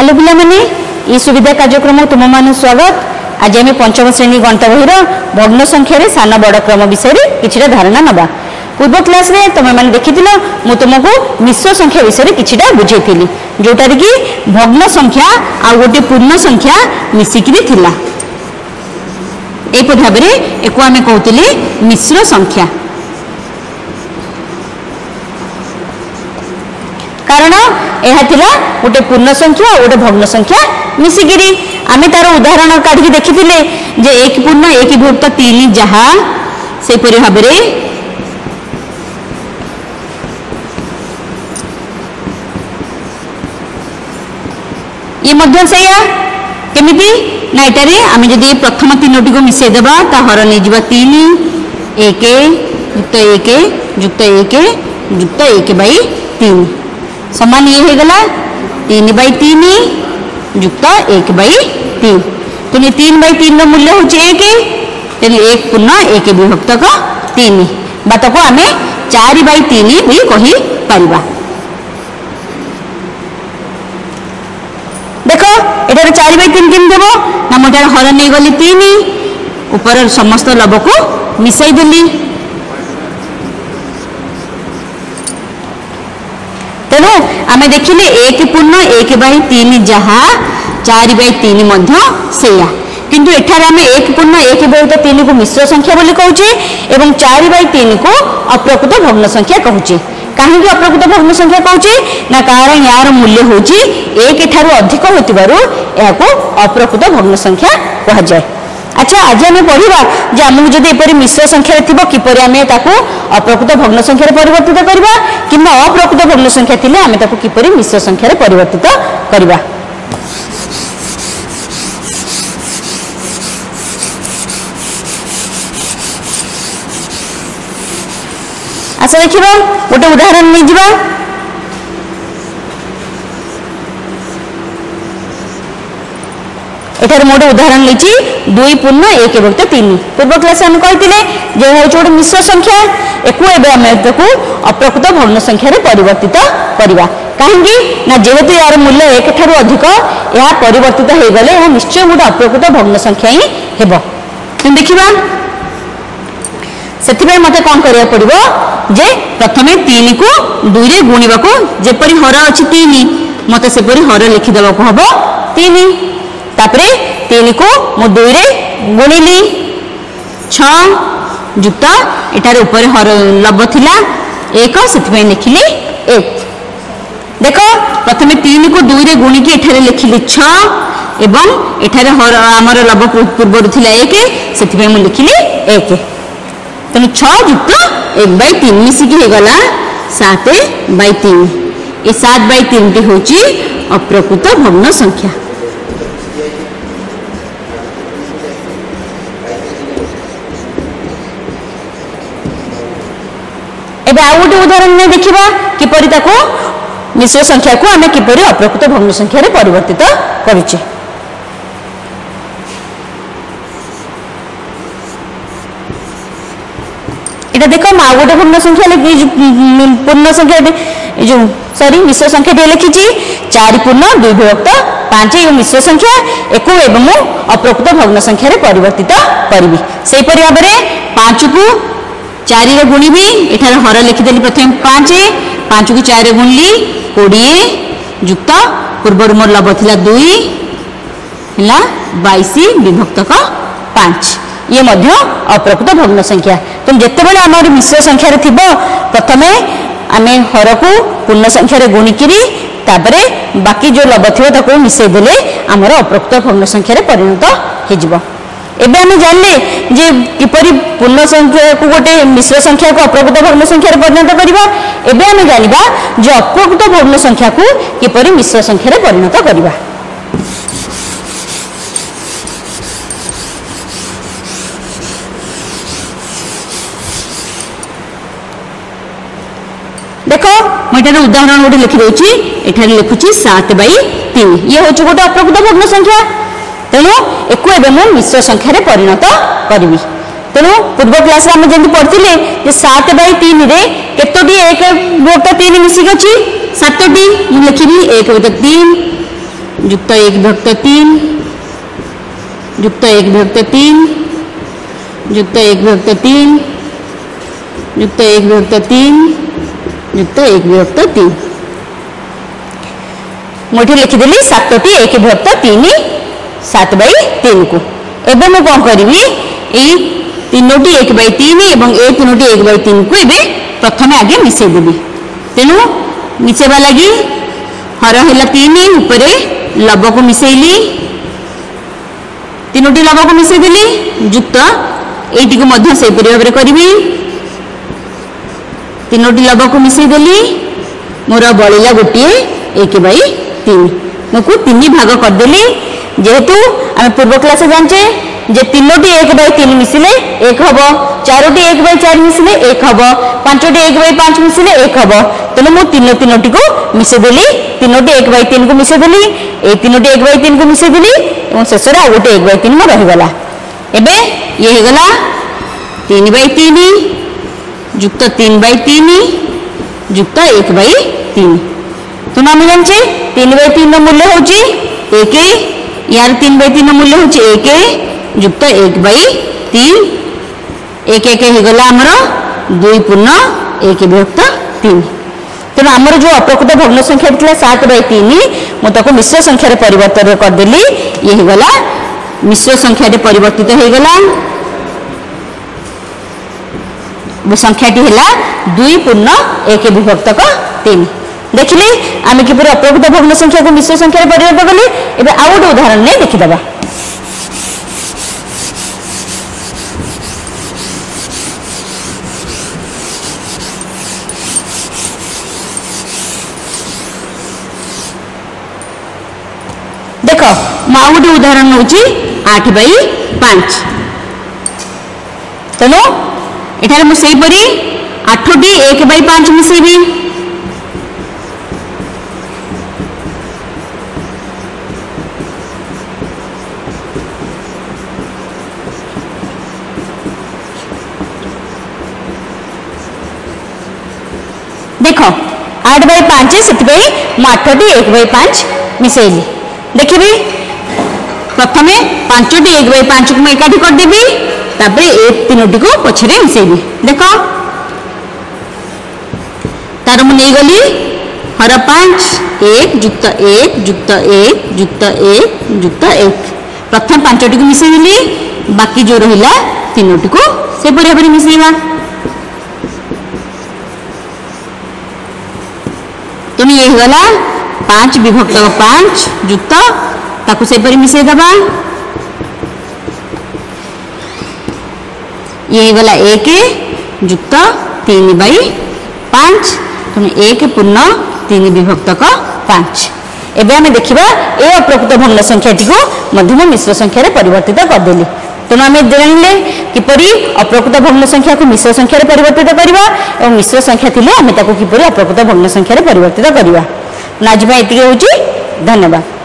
Hello पिला माने ये सुविधा कार्यक्रम तुम मान स्वागत। आज आम पंचम श्रेणी गणित बहिर भग्न संख्यार सान बड़ क्रम विषय किसी धारणा नवा। पूर्व क्लास रे तुम मैंने देखी मु तुमको मिश्र संख्या विषय किसी बुझेली जोटार कि भग्न संख्या आ गोटे पूर्ण संख्या मिसिकी थिला। एपरि भाव में आम कहते मिश्र संख्या कारण यह थिला गोटे पूर्ण संख्या और गोटे भग्न संख्या मिसिकी आम तार उदाहरण काढ़ी देखी जे एक पूर्ण एक विभक्त 3 जहा से परि भाव में ये मध्य सैया केमिति ना एटारे आम जदि प्रथम तीनोटी को मिसई देबा ता हर नहीं जीवा 3 1 युक्त 1 युक्त 1 युक्त 1 बाई 3 समान ये हो गला 3 बाई 3 युक्त 1 बाई 3। तो 3 बाई 3 मूल्य हूँ 1 तेणु 1 पूर्ण 1 विभक्त 3 बात को आम 4 बाई 3 भी कही पारिबा। देखो एटार 4 बाई 3 केम देबो ना मोटार हर नहीं गली 3 ऊपर समस्त लब को मिसई देली तेणु आम देखिले 1 पूर्ण 1 बाई 3 जहा 4 बाई 3 मध्य सेया किंतु एठार आम 1 पूर्ण 1 बाई 3 को मिश्र संख्या बोली कहूचे एवं 4 बाई 3 को अप्रकृत भग्न संख्या कहूचे। कहीं अप्रकृत भग्न संख्या कहूचे ना कारण यार मूल्य हूँ 1 ठारू अधिक होतिबारु याको अप्रकृत भग्न संख्या कहा जाए। अच्छा आज आम पढ़ा जे आमको जब एपरी मिश्र संख्या थी किपर आम अप्रकृत भग्न संख्या परिवर्तित करवा कि अप्रकृत भग्न संख्या थी आम किपर मिश्र संख्या परिवर्तित करवा। आशा देखा गोटे उदाहरण नहीं जा एठार मोटे उदाहरण लेची 2 पूर्ण 1 विभक्त 3। पूर्व क्लास में कहते जो हूँ गोटे मिश्र संख्या एक अप्रकृत भग्न संख्या परिवर्तित करवा कहीं ना जेहेतु यार मूल्य 1 ठारू अधिक यह परिवर्तित हो गले यह निश्चय गोटे अप्रकृत भग्न संख्या ही हेबो। देखा से मत कौन करा पड़ो जे प्रथमे 3 को 2 रे गुणवा को जेपरी हर अच्छी 3 मत सेपरी हर लिखिदेवा को हम 3 तापरे 3 को मु 2 रे गुणिली 6 युक्त एटार ऊपर हर लब थिला 1 से लिखिली 1। देख प्रथमे 3 को 2 रे गुणिकी एठारे लिखिली 6 एवं एठारे हर आमर लब पूर्वर थिला 1 से लिखिली 1 तेणु 6 युक्त 1 बाई 3 मिसिकी हो गला 7 बाई 3। ये 7 बाई 3 टी हूँ अप्रकृत भग्न संख्या। एबे आ गोटे उदाहरण में देखा किपरि ताको मिश्र संख्या को आम किपरि अप्रकृत भग्न संख्या रे परिवर्तित करुचे। इटा देखो आ गोटे पूर्ण संख्या पूर्ण संख्या जो सॉरी मिश्र संख्या लिखी 4 पूर्ण 2 विभक्त 5 ये मिश्र संख्या एक एवं अप्रकृत भग्न संख्या रे परिवर्तित करी से भाव में 5 को 4 रे गुणिबी एठार हर लिखिदेली प्रथम 5 को 4 रे गुणली 20 युक्त पूर्वर मोर लब थिला 2 है 22 विभक्त 5 ये मध्य अप्रकृत भग्न संख्या। तुम जिते बड़े आम मिश्र संख्यार थी प्रथमे आम हर को पूर्ण संख्यार गुणिकी तापरे बाकी जो लब थी मिसई देले आमर अप्रकृत भग्न संख्यार परिणत हो। एबे आम जानले जे किपरि पूर्ण संख्या को गोटे मिश्र संख्या को अप्रकृत भग्न संख्या परिणत करवा। एबे आम जानिबा जे अप्रकृत भग्न संख्या को किपरि मिश्र संख्या परिणत करवा। देखो मुझे उदाहरण गोटे लिखी दूची एठार लिखुची 7 बाई 3 ये हूँ गोटे अप्रकृत भग्न संख्या तेणु एक मिश्र संख्या परिणत करी। तेणु पूर्व क्लास में आम जमी पढ़ते 7 बाई 3 रे केतोटी 1 विभक्त 3 मिसिक अच्छी 7टी लिखी 1 विभक्त 3 যুক্ত 1 বিভক্ত 3 যুক্ত 1 বিভক্ত 3 যুক্ত 1 বিভক্ত 3 যুক্ত 1 বিভক্ত 3 যুক্ত 1 বিভক্ত 3 मोठी लिखिदेली 7टी 1 विभक्त 3 7/3 को एवं मु कौन करी ये 3टी 1/3 एवं ए 3टी 1/3 को एबे प्रथम आगे मिसेदेवी तेणु मिसेबा लगी हर है 3 उपरे लब को मिसेली 3टी लब को मिसेदेली युक्त एटी को मध्य से भाव करी 3टी लब को मिसेदेली मोर बलिला गोटे 1/3 मुझे 3 भाग करदेली जेहेतु आम पूर्व क्लास जानचे जे 3टी 1/3 मिसिले 1 हम 4टी 1/4 मिसिले 1 हम 5टी 1/5 मिसिले 1 हम तेणु मुझे 3टी को मिसेदेली 3टी 1/3 को मिसेदेली ये 3टी 1/3 को मिसेदेली और शेष आ गोटे 1/3 में रहीगला एबे ये होगला 3/3 युक्त 3/3 युक्त 1/3 तो आम जानचे 3/3 मूल्य हूँ 1 यार 3/3 मूल्य हूँ 1 युक्त 1/3 1 1 होगला आमर 2 पूर्ण 1 विभक्त 3 तेणु आमर जो अप्रकृत भग्न संख्या था 7/3 मुझे मिश्र संख्यार परिवर्तन करदेली ये होगला मिश्र संख्या परिवर्तित होगला संख्याटी है 2 पूर्ण 1 विभक्त 3 देखिले आम किपर अप्रकृत भग्न संख्या को मिश्र संख्या परिवर्तन कले एबे आउ गोटे उदाहरण ने देखिदबा देख मु आउ गोटे उदाहरण नौची 8/5 तेणु एठार मु सेहीपरि 8टी 1/5 मिसेबी देख 8/5 से 8टी 1/5 मिसेली देखिए प्रथम 5टी 1/5 को एकाठी करदेवी तापर ए 3टी को पछरे मिसेबी देख तार मु नहीं गली हर 5 1 युक्त 1 युक्त 1 युक्त 1 युक्त 1 प्रथम 5टी को मिसेली बाकी जो रहिला 3टी को से भाव मिसेबा तेणु ये होगा 5 विभक्त 5 युक्त ताकू से मिसे दबा ये होगा 1 युक्त 3/5 तेणु 1 पूर्ण 3 विभक्त 5 एवं आम देखा ये अप्रकृत भग्न संख्याटी को मिश्र संख्यार परिवर्तित करदेली तेणु आम जानले किपरि अप्रकृत भग्न संख्या को मिश्र संख्यार परिवर्तित करवा और मिश्र संख्या थिले आम किपरि अप्रकृत भग्न संख्यार परिवर्तित करवा आज एति होची धन्यवाद।